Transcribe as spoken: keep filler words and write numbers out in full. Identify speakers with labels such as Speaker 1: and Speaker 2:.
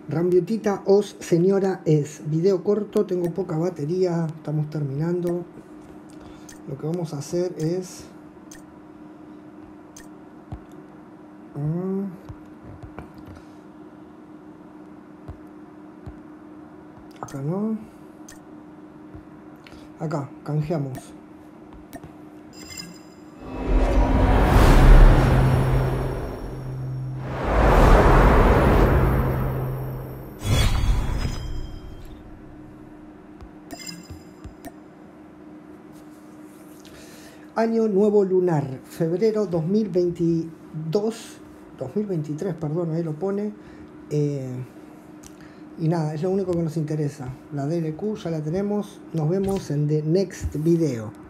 Speaker 1: Rambiutita os señora es. Video corto, tengo poca batería, estamos terminando. Lo que vamos a hacer es... Acá no. Acá, canjeamos. Año nuevo lunar, febrero dos mil veintidós, dos mil veintitrés, perdón, ahí lo pone. Eh, y nada, es lo único que nos interesa. La D L Q ya la tenemos. Nos vemos en the next video.